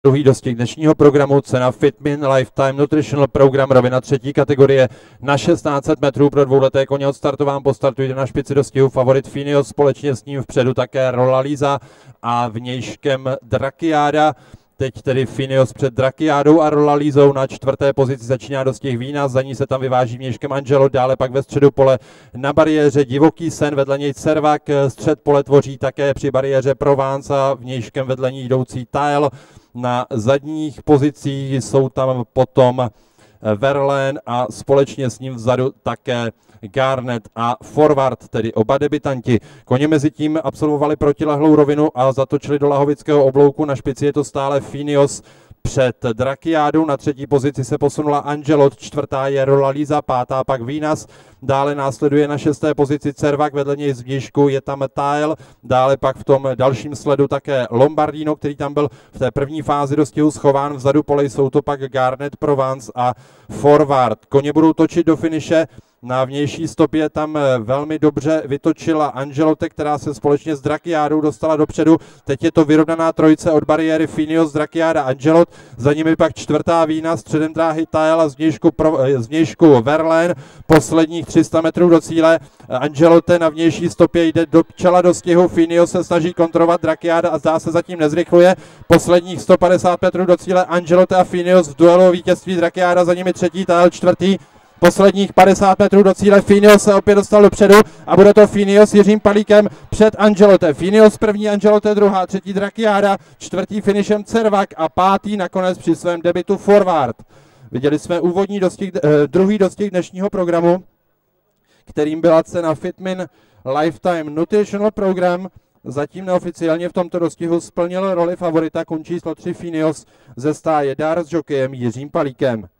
Druhý dostih dnešního programu, cena Fitmin Lifetime Nutritional Program, rovina třetí kategorie na 1600 metrů pro dvouleté koně. Odstartován, postartujte na špici dostihu favorit Phineos, společně s ním vpředu také Rolaliza a vnějškem Drakiáda. Teď tedy Phineos před Drakiádou a Rolalizou. Na čtvrté pozici začíná dostih Vína, za ní se tam vyváží vnějškem Angelo, dále pak ve středu pole na bariéře Divoký sen, vedle něj Cervak, střed pole tvoří také při bariéře Provence a vnějškem vedle ní jdoucí Tile. Na zadních pozicích jsou tam potom Verlaine a společně s ním vzadu také Garnet a Forward, tedy oba debutanti. Koně mezi tím absolvovali protilehlou rovinu a zatočili do lahovického oblouku. Na špici je to stále Phineos před Drakiádou, na třetí pozici se posunula Angelo, čtvrtá je Rolaliza, pátá pak Vínas, dále následuje na šesté pozici Cervak, vedle něj zvnějšku je tam Tile, dále pak v tom dalším sledu také Lombardino, který tam byl v té první fázi dostihu schován, vzadu pole jsou to pak Garnet, Provence a Forward. Koně budou točit do finiše. Na vnější stopě tam velmi dobře vytočila Angelote, která se společně s Drakiádou dostala dopředu. Teď je to vyrovnaná trojice od bariéry Phineos, Drakiáda, Angelot. Za nimi pak čtvrtá Vína, středem dráhy Tile a zvnějšku Verlaine. Posledních 300 metrů do cíle. Angelote na vnější stopě jde do čela dostihu. Phineos se snaží kontrolovat Drakiáda a zdá se zatím nezrychluje. Posledních 150 metrů do cíle Angelote a Phineos v duelu o vítězství, Drakiáda, za nimi třetí, Tile čtvrtý. Posledních 50 metrů do cíle, Phineos se opět dostal dopředu a bude to Phineos Jiřím Palíkem před Angelote. Phineos první, Angelote druhá, třetí Drakiáda, čtvrtý finišem Cervak a pátý nakonec při svém debutu Forward. Viděli jsme úvodní druhý dostih dnešního programu, kterým byla cena Fitmin Lifetime Nutritional Program. Zatím neoficiálně v tomto dostihu splnil roli favorita kun číslo 3 Phineos ze stáje Dár s jokejem Jiřím Palíkem.